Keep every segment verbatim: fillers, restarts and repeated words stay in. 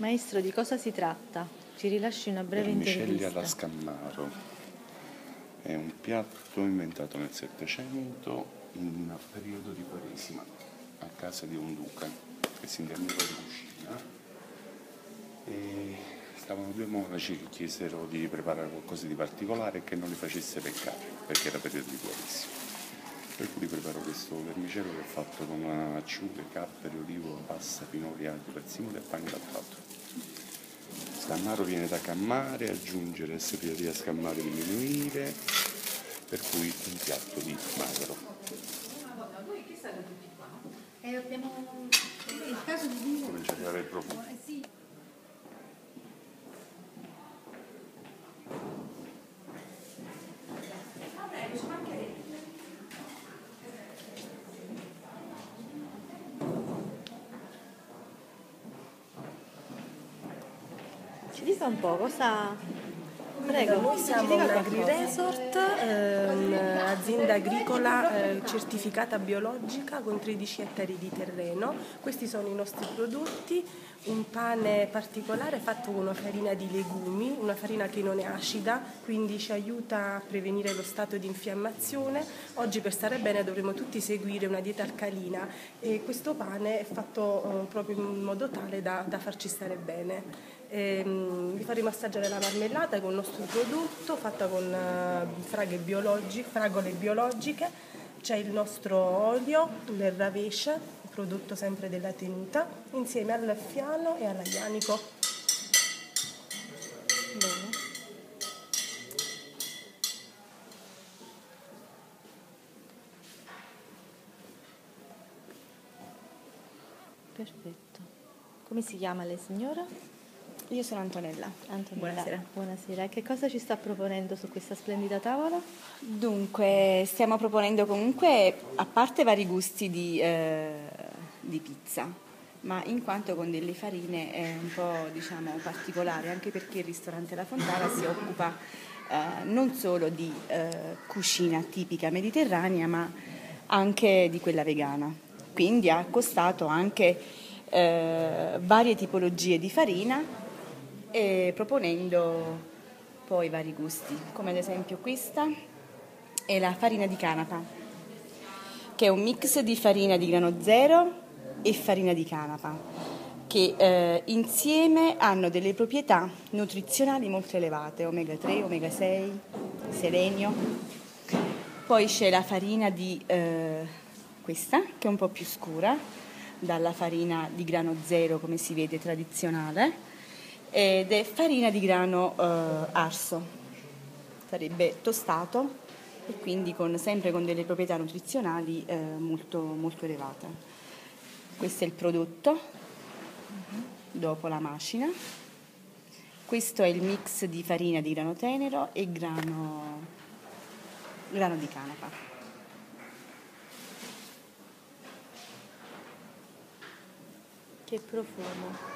Maestro, di cosa si tratta? Ci rilasci una breve Vermicelli intervista. alla Scammaro. È un piatto inventato nel Settecento in periodo di Quaresima, a casa di un duca che si intendeva di cucina. E stavano due monaci che chiesero di preparare qualcosa di particolare e che non li facesse peccare, perché era periodo di Quaresima. Per cui preparo questo vermicello che è fatto con acciughe, capperi, olivo, pasta, pinoli, aglio, prezzemolo e pane grattato. Scammaro viene da cammare, aggiungere sapere a scammare diminuire, per cui un piatto di magro. Madonna, voi che state tutti qua? Eh, abbiamo il caso di dire. Cominciare a fare il profumo. Eh sì. Ci dica un po' cosa... Prego, Noi ci siamo dica un qualcosa. agri-resort, eh, un'azienda agricola eh, certificata biologica con tredici ettari di terreno. Questi sono i nostri prodotti, un pane particolare fatto con una farina di legumi, una farina che non è acida, quindi ci aiuta a prevenire lo stato di infiammazione. Oggi per stare bene dovremo tutti seguire una dieta alcalina e questo pane è fatto eh, proprio in modo tale da, da farci stare bene. Ehm, vi faremo assaggiare la marmellata con il nostro prodotto fatta con uh, fragole, biologi- fragole biologiche. C'è il nostro olio, il ravesce, prodotto sempre della tenuta, insieme al fialo e all'aglianico. Bene. Perfetto. Come si chiama lei, signora? Io sono Antonella. Antonella. Buonasera. Buonasera. E che cosa ci sta proponendo su questa splendida tavola? Dunque, stiamo proponendo comunque, a parte vari gusti di, eh, di pizza, ma in quanto con delle farine è un po', diciamo, particolare, anche perché il ristorante La Fontana si occupa eh, non solo di eh, cucina tipica mediterranea, ma anche di quella vegana. Quindi ha accostato anche eh, varie tipologie di farina, e proponendo poi vari gusti, come ad esempio questa è la farina di canapa, che è un mix di farina di grano zero e farina di canapa, che eh, insieme hanno delle proprietà nutrizionali molto elevate, omega tre, omega sei, selenio. Poi c'è la farina di eh, questa, che è un po' più scura, dalla farina di grano zero, come si vede, tradizionale, ed è farina di grano eh, arso, sarebbe tostato e quindi con, sempre con delle proprietà nutrizionali eh, molto, molto elevate. Questo è il prodotto dopo la macina. Questo è il mix di farina di grano tenero e grano, grano di canapa. Che profumo.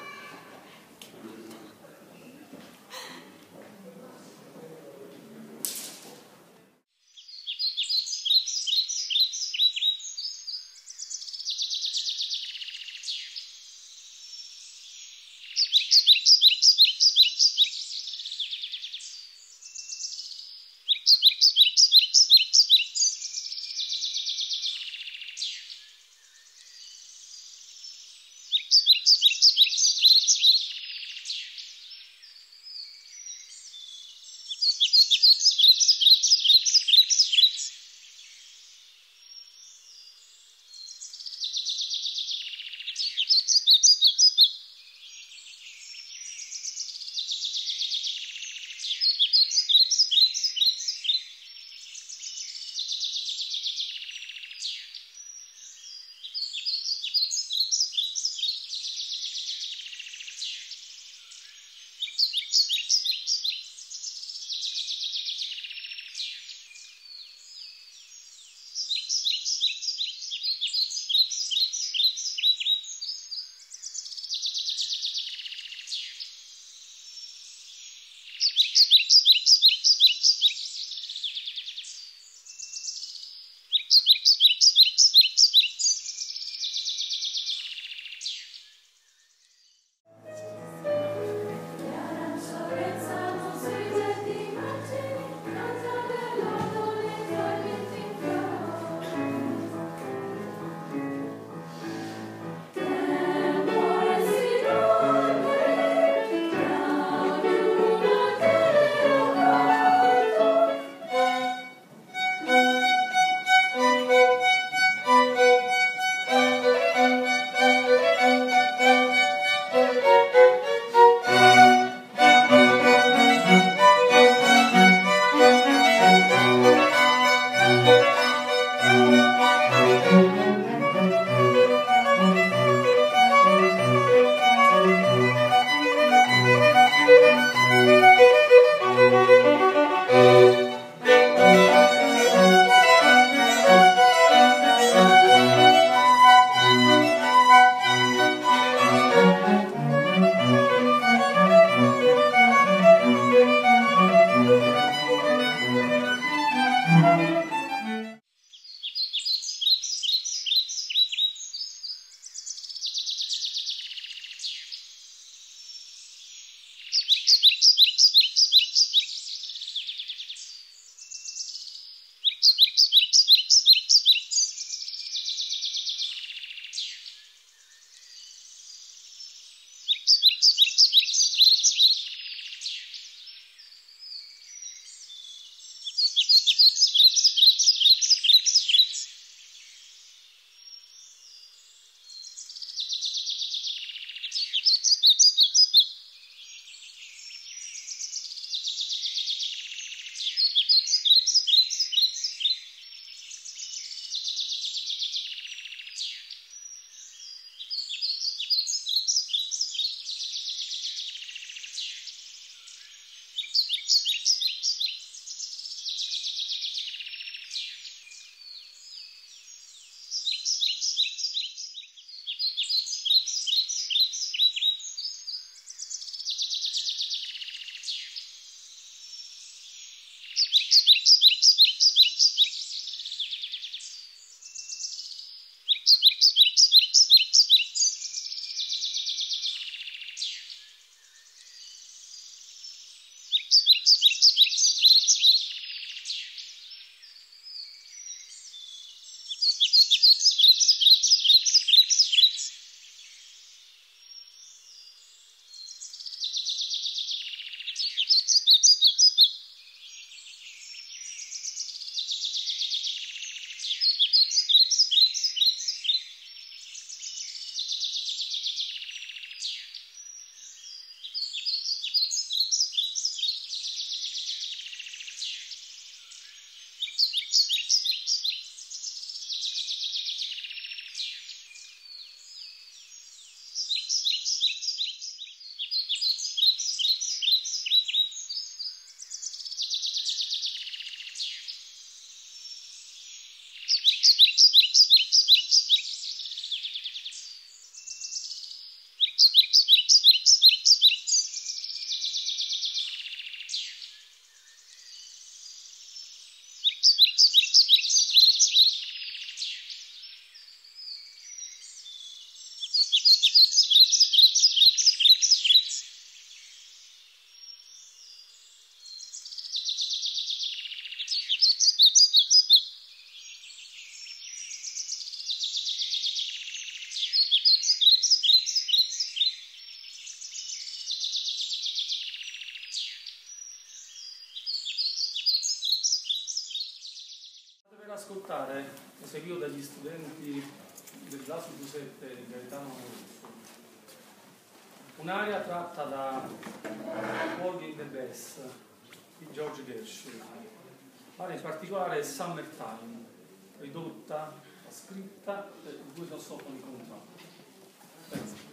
ascoltare, eseguito dagli studenti dell'A S U Giuseppe di Gaetano Russo, un'aria tratta da Walking the Bass di George Gershwin, ma in particolare Summertime, ridotta, scritta, di cui non so con il contratto. Grazie.